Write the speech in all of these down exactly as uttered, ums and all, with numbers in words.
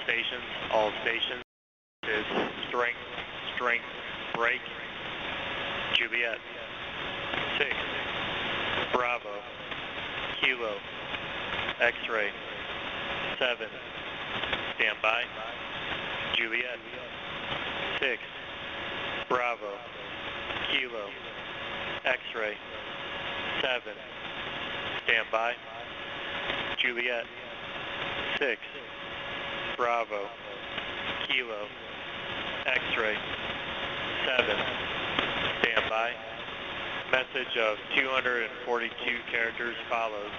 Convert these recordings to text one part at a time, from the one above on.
stations, all stations. Is strength, strength, break. Juliet. six. Bravo. Kilo. X-ray. seven. Standby. Juliet. six. Bravo. Kilo. X-ray. seven. Standby. Juliet. six. Bravo. Kilo. X-ray. seven. Standby. Message of two hundred forty-two characters follows.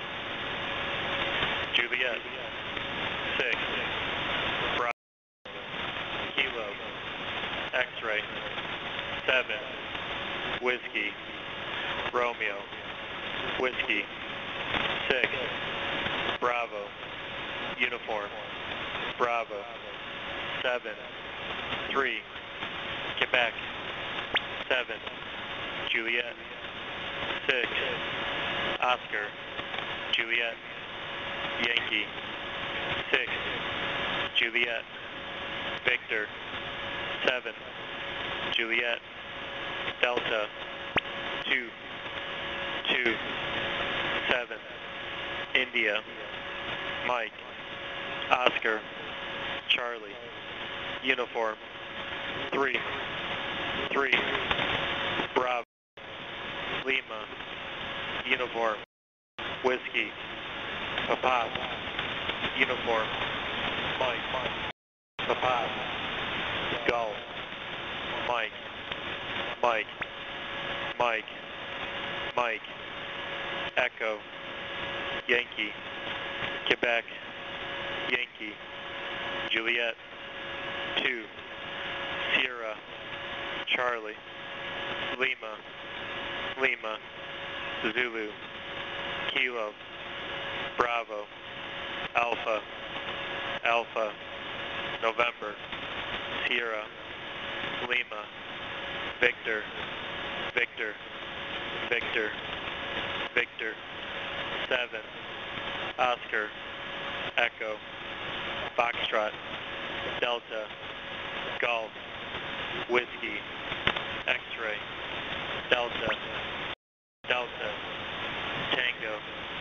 Juliet. six. Bravo. Kilo. X-ray. seven. Whiskey. Romeo. Whiskey. six. Bravo. Uniform. Bravo. seven. three. Quebec. seven. Juliet. six. Oscar. Juliet. Yankee. six. Juliet. Victor. seven. Juliet. Delta. two. two. seven. India. Mike. Oscar. Charlie. Uniform. three. three. Bravo. Lima. Uniform. Whiskey. Papa. Uniform. Mike. Papa. Golf. Mike. Mike. Mike. Mike. Echo. Yankee. Quebec. Yankee. Juliet. two. Sierra. Charlie. Lima. Lima. Zulu. Kilo. Bravo. Alpha. Alpha. November. Sierra. Lima. Victor. Victor. Victor. Victor. seven. Oscar. Echo. Foxtrot. Delta. Golf. Whiskey. X-ray. Delta. Delta. Tango.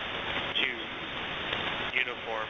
two. Uniform.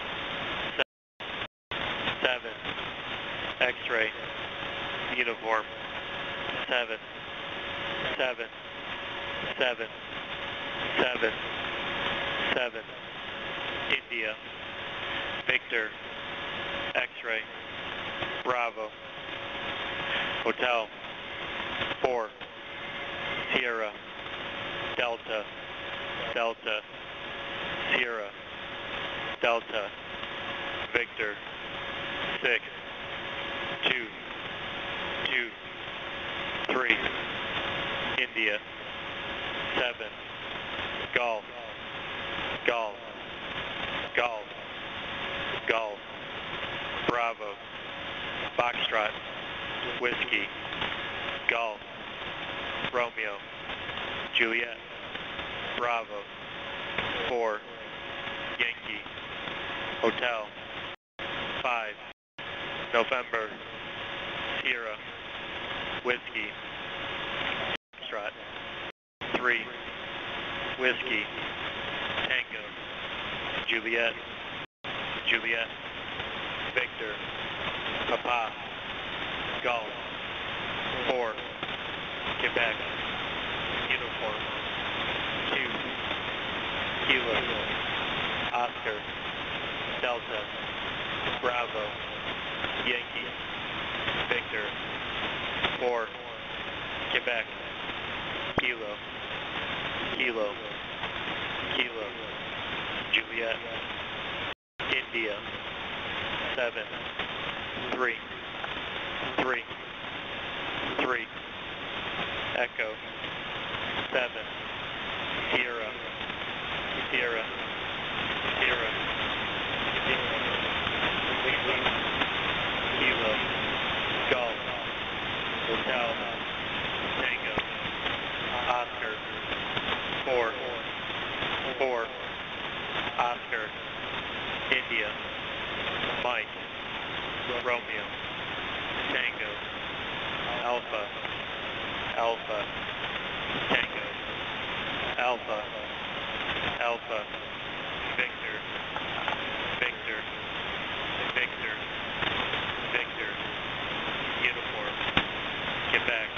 seven. X-ray. Uniform. seven. seven. seven. seven. seven. India. Victor. X-ray. Bravo. Hotel. four. Sierra. Delta. Delta. Sierra. Delta. Victor. six. two. two. three. India. seven. Golf. Golf. Golf. Golf. Bravo. Foxtrot. Whiskey. Golf. Romeo. Juliet. Bravo. four. Yankee. Hotel. five. November. Sierra. Whiskey. Foxtrot. three. Whiskey. Tango. Juliet. Juliet. Victor. Papa. Golf. four. Quebec. Uniform. two. Kilo. Oscar. Delta. Bravo. Yankee. Victor. four. Quebec. Kilo. Kilo. Kilo. Juliet. India. seven. three. three. three. Echo. seven. Sierra. Sierra. Sierra. Lima. Kilo. Golf. Hotel. Tango. Oscar. four. four. Oscar. India. Mike. Romeo, Tango, Alpha, Alpha, Tango, Alpha, Alpha, Victor, Victor, Victor, Victor, Uniform, Quebec,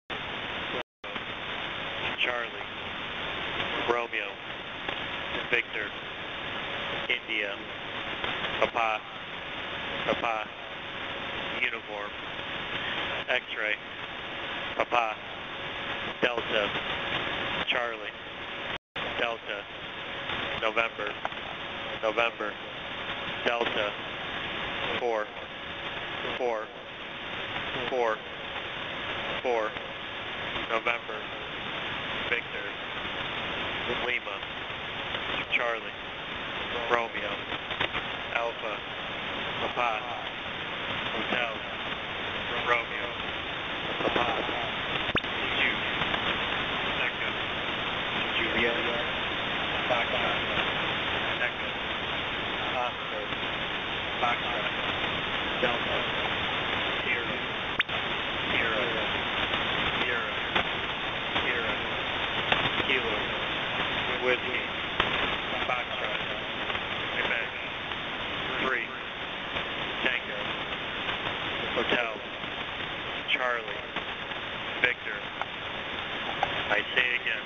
Charlie, Romeo, Victor, India, Papa, Papa, Uniform, X-ray, Papa, Delta, Charlie, Delta, November, November, Delta, four, four, four, four, November, Victor, Lima, Charlie, Romeo, Alpha, Papa, Hotel, Romeo, Papa, Jude, Echo, Juliet, Foxtrot, Echo, Oscar, Foxtrot, Delta, Sierra, Sierra, Sierra, Sierra, Kilo, Whiskey, Foxtrot, Quebec, three, Tango, Hotel, Charlie, Victor. I say again.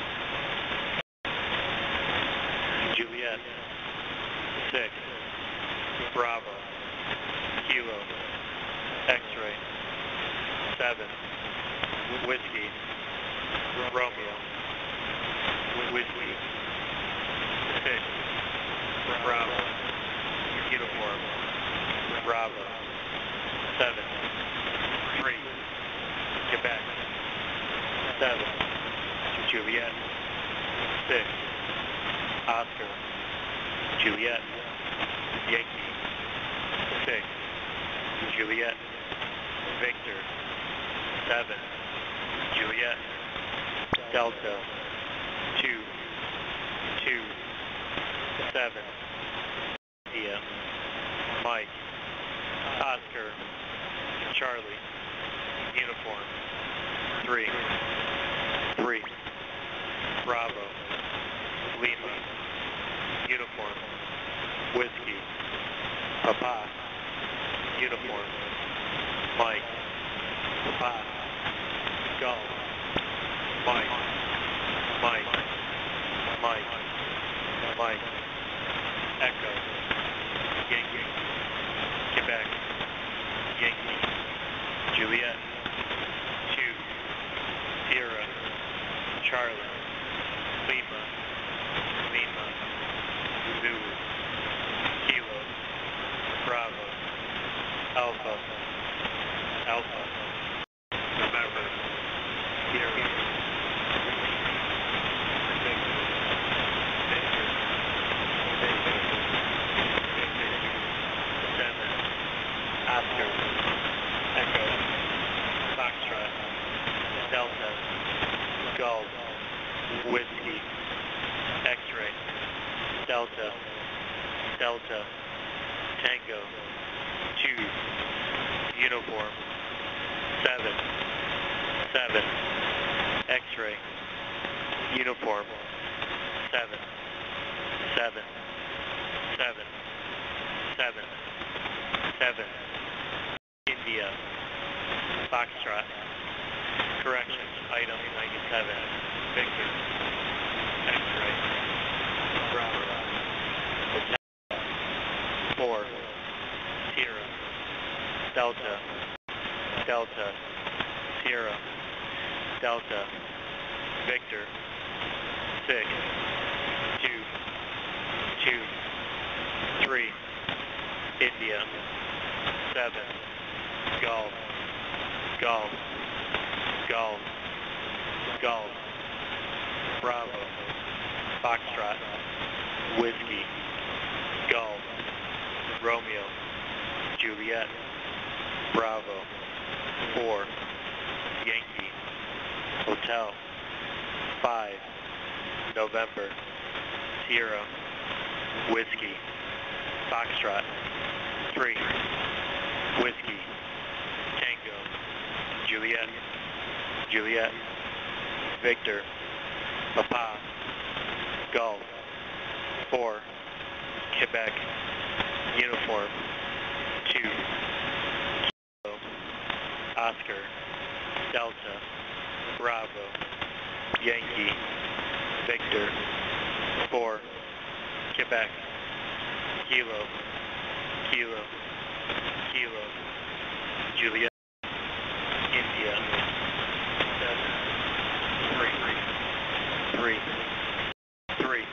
Juliet, six, Bravo, Kilo, X-ray, seven, Whiskey, Romeo, Whiskey, six, Bravo, Uniform, Bravo, seven, three, Quebec, seven, Juliet, six, Oscar, Juliet, Yankee, six, Juliet, Victor, seven, Juliet, Delta, two, two, seven, India, Mike, Oscar, Charlie, Uniform, three, three, Bravo, Lima, Uniform, Whiskey, Papa, Uniform, Mike, Papa, Golf, Mike, Mike, Mike, Mike, Echo, Yankee, Quebec, Yankee, Juliet, two, Sierra, Charlie, Lima, Lima, Zulu, Kilo, Bravo, Alpha, Alpha, November, Sierra, Victor, Victor, Victor, Victor, seven, Oscar, Echo, Foxtrot, Delta, Golf, Whiskey, X-ray, Delta, Delta, Tango, two, Uniform, seven, seven, X-ray, Uniform, seven, seven, seven, seven, seven, India, Foxtrot, corrections, item ninety-seven, Victor, X-ray, Bravo, Hotel, four, Sierra, Delta, Delta, Sierra, Delta, Victor, six, two, two, three, India, seven, Golf, Golf, Golf, Golf, Bravo, Foxtrot, Whiskey, Golf, Romeo, Juliet, Bravo, four, Yankee, Hotel, five, November, Sierra, Whiskey, Foxtrot, three, Whiskey, Tango, Juliet, Juliet, Victor, Papa, Golf, four, Quebec, Uniform, two, Kilo, Oscar, Delta, Bravo, Yankee, Victor, four, Quebec, Kilo, Kilo, Kilo, Juliet, India, seven, three, three, three,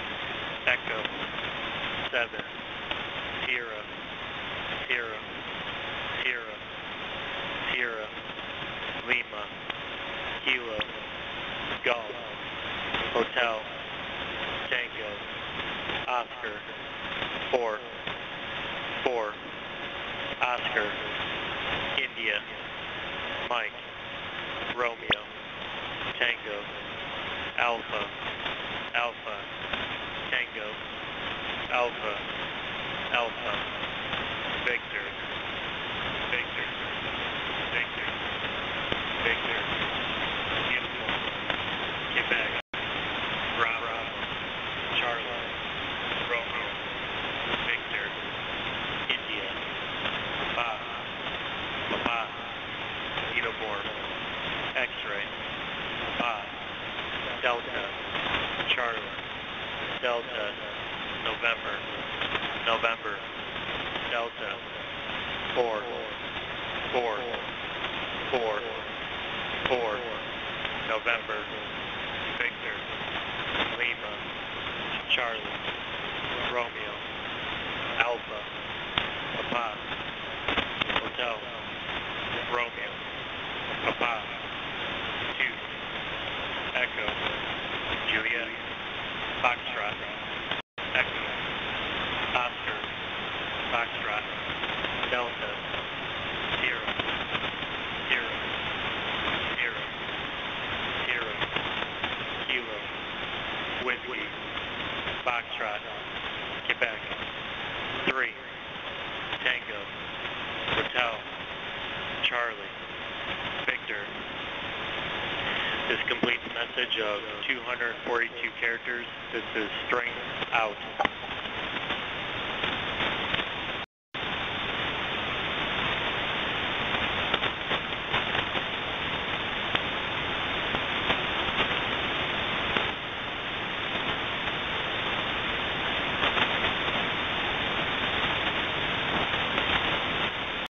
Echo, seven, Sierra, Sierra, Sierra, Sierra, Lima, Kilo, Golf, Hotel, Tango, Oscar, four, four, Oscar, India, Mike, Romeo, Tango, Alpha, Alpha, Tango, Alpha, Alpha, Victor, Victor, Victor, Victor, Uniform, Quebec, Bravo, Charlie, Romeo, Victor, India, Papa, Papa, Uniform, X-ray, Papa, Delta, Charlie, Delta, November, November, Delta, four, four, four, four, November, Victor, Lima, Charlie, Romeo, Alpha, Papa, Hotel, Romeo, Papa, two, Echo, Juliet, Foxtrot, Echo, Oscar, Foxtrot, Delta, Sierra, Sierra, Sierra, Sierra, Kilo, Whiskey, Foxtrot, Quebec, three, Tango, Hotel, Charlie, Victor. This completes message of two hundred forty-two characters. This is string out.